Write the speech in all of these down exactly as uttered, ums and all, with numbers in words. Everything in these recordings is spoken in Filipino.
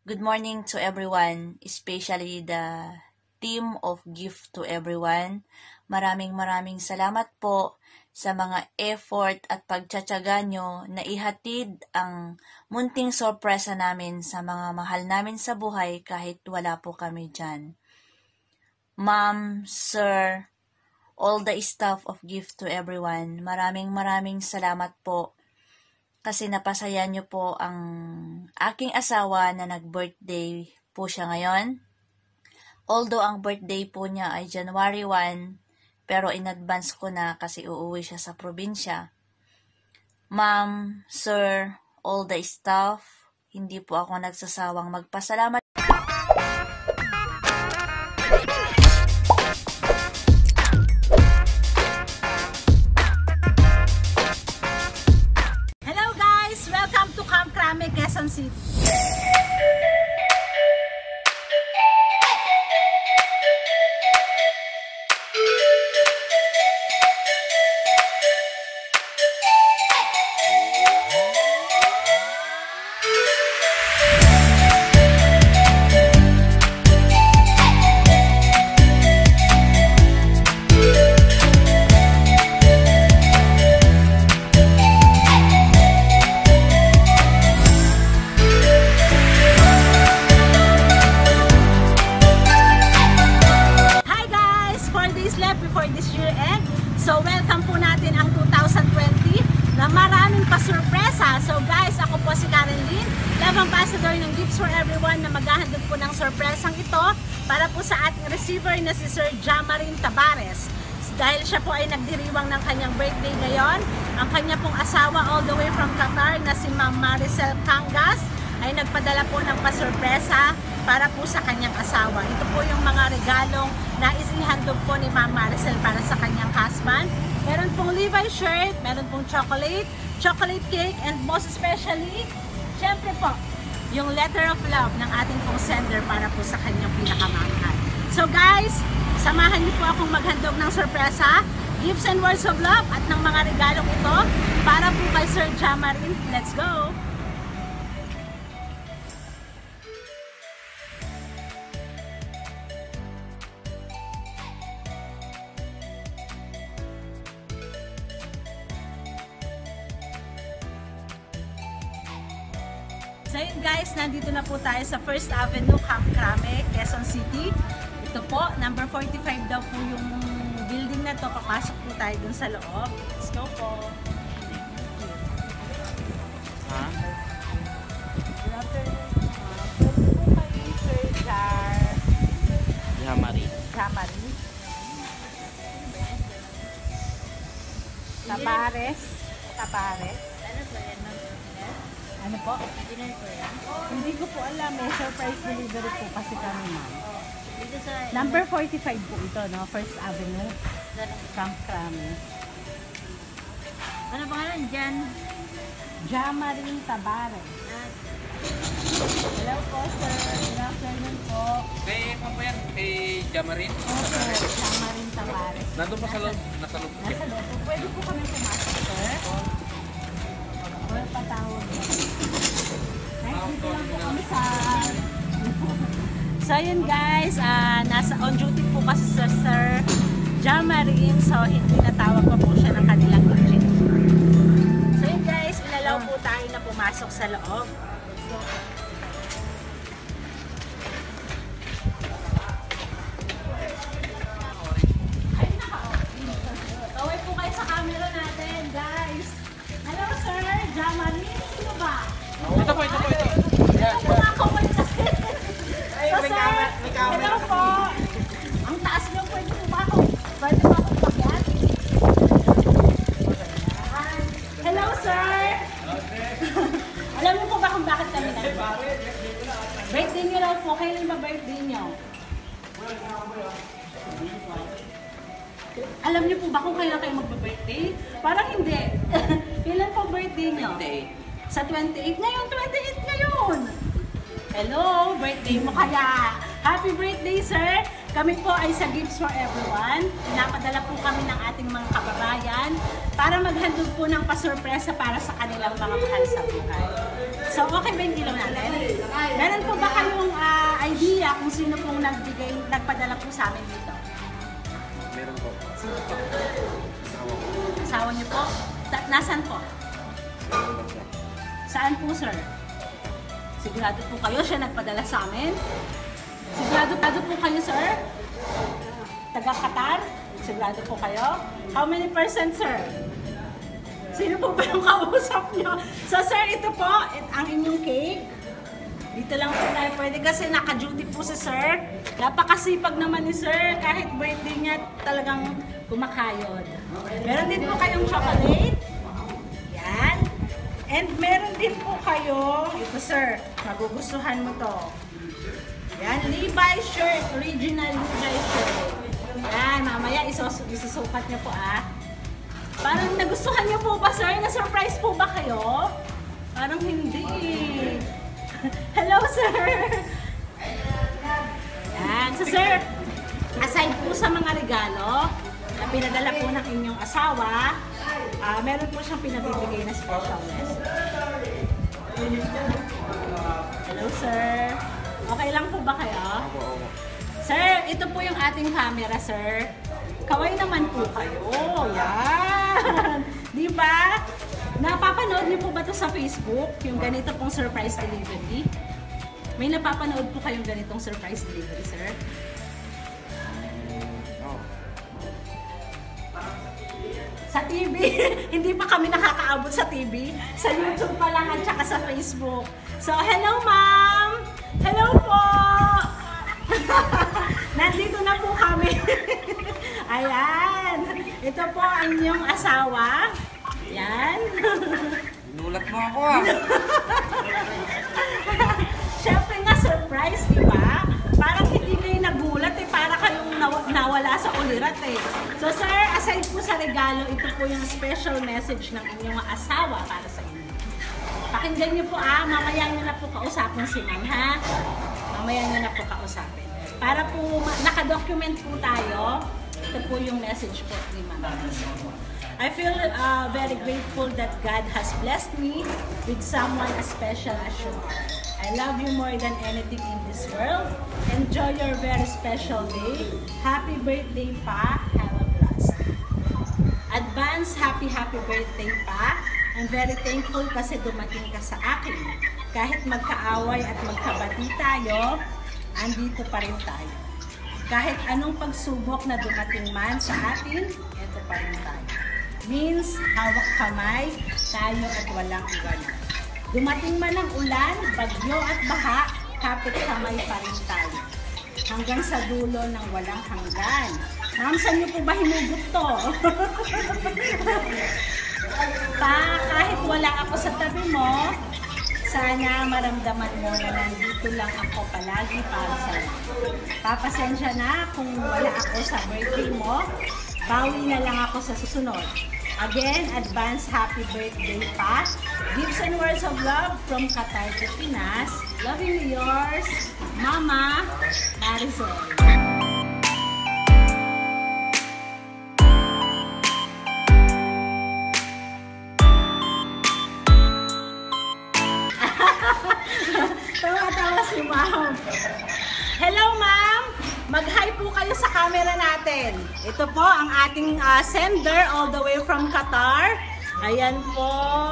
Good morning to everyone, especially the team of Gift to Everyone. Maraming maraming salamat po sa mga effort at pagtsatsaga nyo na ihatid ang munting sorpresa namin sa mga mahal namin sa buhay kahit wala po kami dyan. Ma'am, Sir, all the staff of Gift to Everyone, maraming maraming salamat po. Kasi napasaya niyo po ang aking asawa na nag-birthday po siya ngayon. Although ang birthday po niya ay January first, pero in advance ko na kasi uuwi siya sa probinsya. Ma'am, Sir, all the staff, hindi po ako nagsasawang magpasalamat. Quezon City. Before this year end. So welcome po natin ang two thousand twenty na maraming pa-surpresa. So guys, ako po si Karen Lynn, Love Ambassador ng Gifts for Everyone na maghahandog po ng sorpresang ito para po sa ating receiver na si Sir Jamarin Tabares. Dahil siya po ay nagdiriwang ng kanyang birthday ngayon, ang kanya pong asawa all the way from Qatar na si Ma'am Maricel Cangas ay nagpadala po ng pa-surpresa para po sa kanyang asawa. Ito po yung mga regalong na isihandog po ni Ma'am Maricel para sa kanyang husband. Meron pong Levi shirt, meron pong chocolate, chocolate cake, and most especially, syempre po, yung letter of love ng ating pong sender para po sa kanyang pinakamahal. So guys, samahan niyo po akong maghandog ng sorpresa, gifts and words of love at ng mga regalong ito para po kay Sir Jamarin. Let's go! So yun guys, nandito na po tayo sa First Avenue, Camp Crame, Quezon City. Ito po, number forty-five daw po yung building na to. Papasok po tayo dun sa loob. Let's go po. Ha? Good afternoon. Pwede po kayo, Sir Jar. Jamarin. Jamarin. Tabares. Tabares. Ano po yan? Ano po? Dinner ko yan? Hindi ko po alam. May surprise delivery po kasi kami, ma'am. Dito sa... Number forty-five po ito, no? First Avenue. Camp Crame. Ano pangalan dyan? Jamarin Tabares. Hello po, sir. Good afternoon po. Kay Pampayan, kay Jamarin. Okay, Jamarin Tabares. Nandun pa sa loob? Nasa loob. Nasa loob. Pwede po kami pumasok, sir? Or patawag. Dito lang po kami sa... So yun guys, uh, nasa on duty po kasi sa Sir Jamarin. So hindi natawag pa po siya ng kanilang agent. So yun guys, inalaw po tayo na pumasok sa loob. Let's go. Tawag po kayo sa camera natin guys. Hello Sir Jamarin, sino ba? Ito po, ito po, ito. Ito po mga kawal kasi. So sir, hello po. Ang taas niyo, pwede po ba ako? Pwede po akong pakyat? Hello sir. Alam niyo po ba kung bakit kami na? Birthday niyo raw po. Kailan ba birthday niyo? Alam niyo po ba kung kailan kayo magba-birthday? Parang hindi. Kailan po birthday niyo? Sa twenty-eight. Ngayon, twenty-eight ngayon. Hello, birthday mo kaya. Happy birthday, sir. Kami po ay sa Gifts for Everyone. Pinapadala po kami ng ating mga kababayan para maghandog po ng pasurpresa para sa kanilang mga mahal sa buhay. So, okay ba yung ilaw natin? Meron po ba kayong uh, idea kung sino pong nagbigay, nagpadala po sa amin dito? Meron po. Sino po? Asawa niyo po? Ta- Nasaan po? Saan po, sir? Sigurado po kayo siya nagpadala sa amin? Sigurado po kayo, sir? Taga-Qatar? Sigurado po kayo? How many percent, sir? Sino po ba yung kausap nyo? So, sir, ito po, it, ang inyong cake. Dito lang po tayo pwede kasi naka-duty po si sir. Napakasipag naman ni sir. Kahit birthday niya, talagang kumakayod. Meron din po kayong chocolate. Yan. And meron din po kayo, ito sir, magugustuhan mo to. Yan, Levi's shirt, original Levi's shirt. Yan, mamaya isos isusukat niyo po ah. Parang nagustuhan niyo po ba sir? Na-surprise po ba kayo? Parang hindi. Hello sir! Yan, so sir, aside po sa mga regalo na pinadala po ng inyong asawa, uh, meron po siyang pinabibigay na special message. Hello sir! Okay lang po ba kayo? Sir, ito po yung ating camera, sir. Kaway naman po kayo. Yan! Di ba? Napapanood niyo po ba ito sa Facebook? Yung ganito pong surprise delivery? May napapanood po kayong ganitong surprise delivery, sir? Sa T V. Hindi pa kami nakakaabot sa T V. Sa YouTube pa lang at saka sa Facebook. So, hello ma'am! Hello po! Nandito na po kami. Ayan. Ito po ang inyong asawa. Yan. Nulat mo ako ah. Siyempre nga surprise, di ba? Parang hindi kayo nagulat eh. Para kayong naw- nawala sa ulirat eh. So sir, aside po sa regalo, ito po yung special message ng inyong asawa para sa inyo. Pakinggan niyo po ah. Mamaya niyo na po kausapin si ma'am ha. Mamaya niyo na po kausapin. Para po nakadocument po tayo. Ito po yung message po ni ma'am. I feel uh, very grateful that God has blessed me with someone as special as you are. I love you more than anything in this world. Enjoy your very special day. Happy birthday, Pa. Have a blast. Advance happy happy birthday, Pa. I'm very thankful kasi dumating ka sa akin. Kahit magkaaway at magkabati tayo, andito pa rin tayo. Kahit anong pagsubok na dumating man sa atin, eto pa rin tayo. Means, hawak kamay, tayo at walang iwanan. Dumating man ang ulan, bagyo at baha, kapit kamay pa rin tayo. Hanggang sa dulo ng walang hanggan. Ma'am, saan niyo po ba hinugot to? Pa, kahit wala ako sa tabi mo, sana maramdaman mo na nandito lang ako palagi para sa'yo. Papasensya na kung wala ako sa birthday mo, bawi na lang ako sa susunod. Again, advance happy birthday, Pa. Gifts and words of love from Qatar to Pinas. Lovingly yours, Mama Marisol. Tawa-tawa si Ma'am. Hello, Ma'am! Mag-hi po kayo sa camera natin. Ito po ang ating uh, sender all the way from Qatar. Ayan po.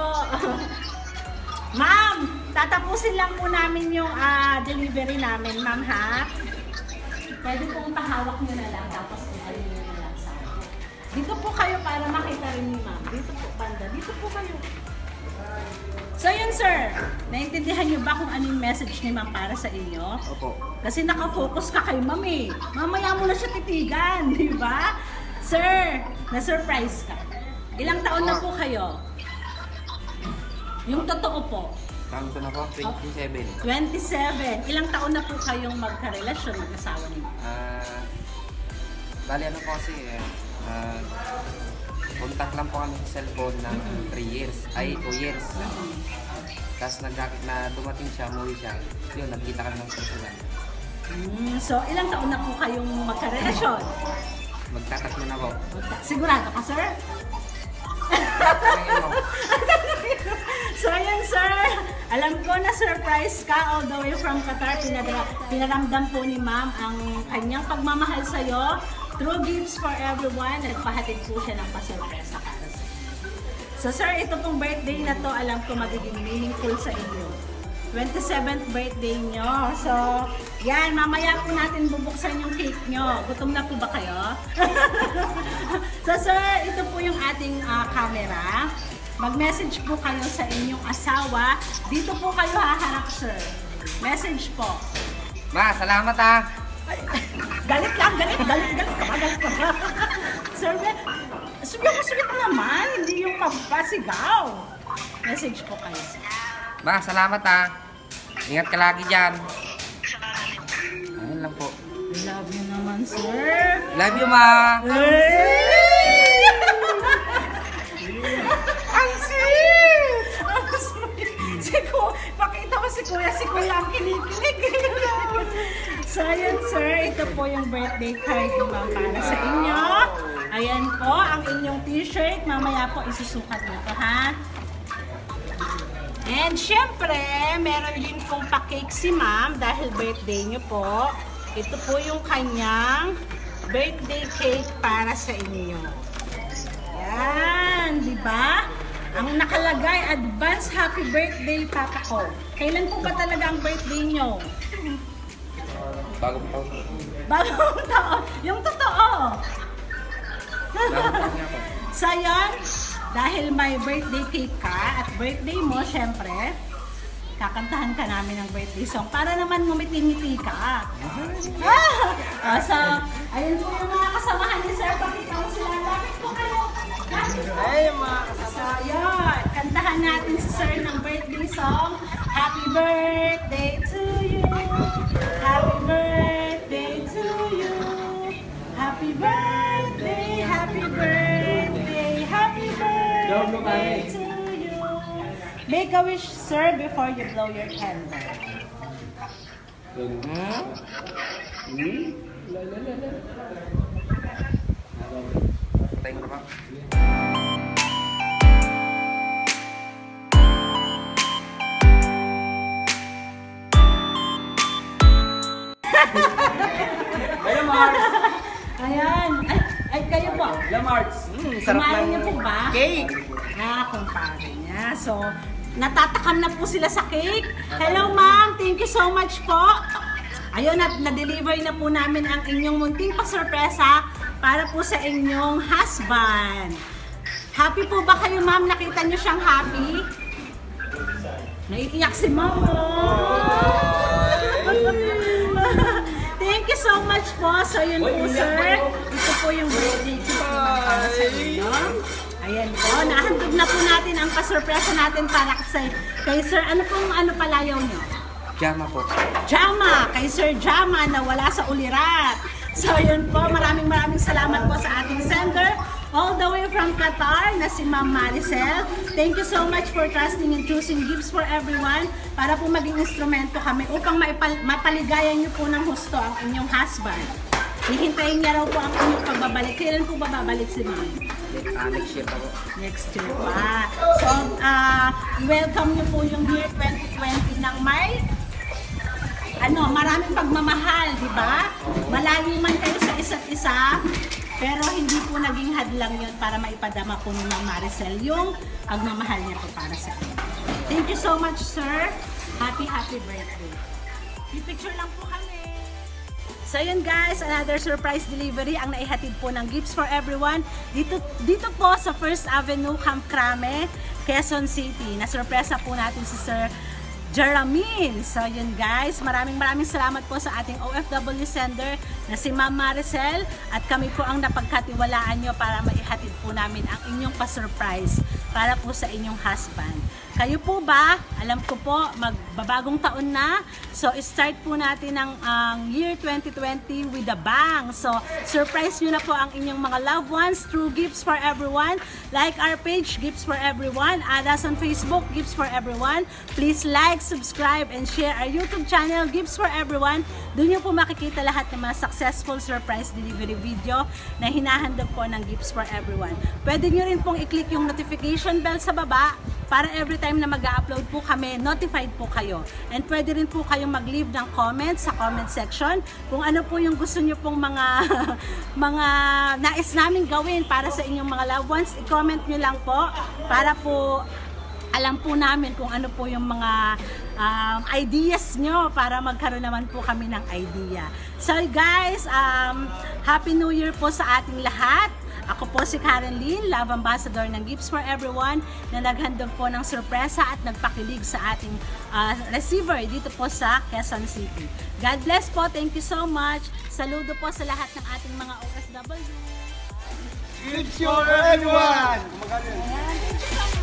Ma'am, tatapusin lang po namin yung uh, delivery namin, ma'am, ha? Pwede pong pahawak nyo na lang, tapos umayin nyo na lang sa akin. Dito po kayo para makita rin ni ma'am. Dito po, banda. Dito po kayo. So yun, sir. Naintindihan niyo ba kung ano yung message ni ma'am para sa inyo? Opo. Kasi nakafocus ka kay ma'am eh. Mamaya mo na siya titigan, di ba? Sir, na-surprise ka. Ilang taon na po kayo? Yung totoo po. Count ko na po, twenty-seven. twenty-seven. Ilang taon na po kayong magkarelasyon, mag-asawa niyo? Ah, bali ano po kasi, eh, ah, contact lang po kami sa cellphone ng three years, ay two years. Tapos nagkakit na dumating siya, umuwi siya, yun, nagkita kami ng personal. Mm, so, ilang taon na po kayong magkarelasyon? Magtatatlo na po. Sigurado ka, sir? Tanungin mo. So, ayan, sir. Alam ko na surprise ka all the way from Qatar. Pinadra pinaramdam po ni ma'am ang kanyang pagmamahal sa'yo. True gifts for everyone. Nagpahatid po siya ng pasurpresa para sa inyo. So, sir, ito pong birthday na to, alam ko magiging meaningful sa inyo. twenty-seventh birthday nyo. So, yan, mamaya po natin bubuksan yung cake nyo. Gutom na po ba kayo? So, sir, ito po yung ating uh, camera. Mag-message po kayo sa inyong asawa. Dito po kayo haharap, sir. Message po. Ma, salamat ah. Ay, galit lang, galit, galit, galit ka ba, galit ka ba? Sir, subiyo mo, subiyo mo naman. Hindi yung pagpasigaw. Message po kayo, sir. Ma, salamat ah. Ingat ka lagi dyan. Ayun lang po. I love you naman, sir. Love you, ma. Ang sweet! Ang sweet! Si Kuya, pakita mo si Kuya, si Kuya ang kinikilig. So, ayan, sir. Ito po yung birthday card ni ma'am para sa inyo. Ayan po, ang inyong t-shirt. Mamaya po isusukat nito, ha? And syempre, meron din pong pa-cake si ma'am dahil birthday niyo po. Ito po yung kanyang birthday cake para sa inyo. Yan, di ba? Ang nakalagay, advance happy birthday, Papa ko. Kailan po ba talaga ang birthday niyo? Bagong taon. Bagong taon. Yung totoo. Bagong taon nga po. So, yan. Dahil may birthday cake ka at birthday mo, syempre, kakantahan ka namin ng birthday song para naman ngumiti-ngiti ka. Ah, so, ayun po yung mga kasamahan ni Sir. Pakita mo sila. Lapit po kayo. Lapit po. Ay, mga So, yun. Kantahan natin si Sir ng birthday song. Happy birthday to you. Happy birthday to you. Happy birthday, happy birthday, happy birthday to you. Make a wish, sir, before you blow your candle. Hmm? Hmm? Patay ko na ba? Hello, Mars! Ayan. Ay, ay kayo po. Hello, Mars! Mm, sarap Kumain ng niyo po ba? cake! Ah, kumpare niya. So, natatakam na po sila sa cake. Hello, ma'am. Thank you so much po. Ayun, at na-deliver na po namin ang inyong munting pasurpresa para po sa inyong husband. Happy po ba kayo, ma'am? Nakita niyo siyang happy? Naiiyak si ma'am. Thank you so much po. So, yun po, sir. Ito po yung birthday cake naman para sa inyo. Ayan po. Nahandog na po natin ang pasurpresa natin para sa kay Sir. Ano pong ano palayaw nyo? Jama po. Jama! Kay Sir Jama na wala sa ulirat. So, yun po. Maraming maraming salamat po sa ating sender. All the way from Qatar na si Ma'am Maricel. Thank you so much for trusting and choosing gifts for everyone para po maging instrumento kami upang maipal mapaligayan niyo po ng husto ang inyong husband. Hihintayin niya raw po ang inyong pagbabalik. Kailan po ba babalik si Ma'am? Uh, next year pa po. Next year pa. So, uh, welcome niyo po yung year twenty twenty ng may ano, maraming pagmamahal, di ba? Malayo man kayo sa isa't isa, pero hindi po naging hadlang yun para maipadama po ni Ma'am Maricel yung pagmamahal niya po para sa inyo. Thank you so much, sir. Happy, happy birthday. Pipicture lang po kami. So yun guys, another surprise delivery ang naihatid po ng Gifts for Everyone dito, dito po sa First Avenue, Camp Crame, Quezon City. Na-surpresa po natin si Sir Jeramin. So yun guys, maraming maraming salamat po sa ating O F W sender na si Ma'am Maricel at kami po ang napagkatiwalaan nyo para maihatid po namin ang inyong pa-surprise para po sa inyong husband. Kayo po ba? Alam ko po, magbabagong taon na. So, start po natin ang, ang year twenty twenty with a bang. So, surprise nyo na po ang inyong mga loved ones through Gifts for Everyone. Like our page, Gifts for Everyone. Add us on Facebook, Gifts for Everyone. Please like, subscribe, and share our YouTube channel, Gifts for Everyone. Doon nyo po makikita lahat ng mga successful surprise delivery video na hinahandog po ng Gifts for Everyone. Pwede nyo rin pong i-click yung notification bell sa baba para every time na mag-upload po kami, notified po kayo. And pwede rin po kayong mag-leave ng comments sa comment section kung ano po yung gusto nyo pong mga mga nais namin gawin para sa inyong mga loved ones. I-comment nyo lang po para po alam po namin kung ano po yung mga um, ideas nyo para magkaroon naman po kami ng idea. So guys, um, Happy New Year po sa ating lahat. Ako po si Karen Lynn, Love Ambassador ng Gifts for Everyone na naghandog po ng sorpresa at nagpakilig sa ating uh, receiver dito po sa Quezon City. God bless po. Thank you so much. Saludo po sa lahat ng ating mga O F W. Gifts for Everyone! Ayan, thank you so much.